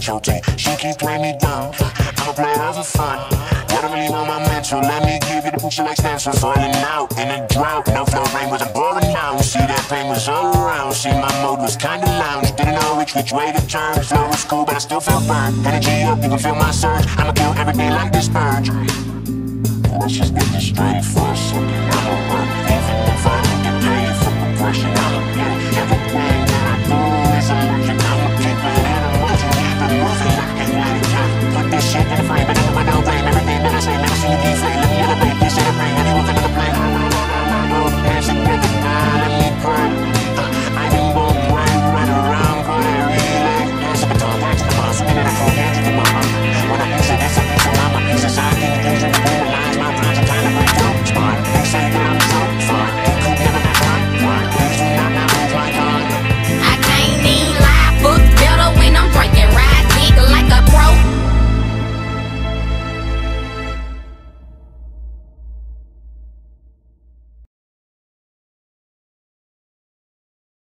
intro to. She keep playing me down. I'ma play it out for fun. I don't really know my mental. Let me give you the picture like Stanford. Falling out in a drought. No flow rain was a boring now. See that pain was all around. See my mode was kinda lounge. Didn't know which way to turn. Flow was cool, but I still felt burned. Energy up, you can feel my surge. I'ma kill every day like this purge. Let's just get this straight for a second. I'ma work even if I don't get paid for progression. I'ma get everything that I do is emerging. I'ma keep it in emotion, keep it moving like it's ready. Put this shit in the frame, but in the window frame. Everything that I say.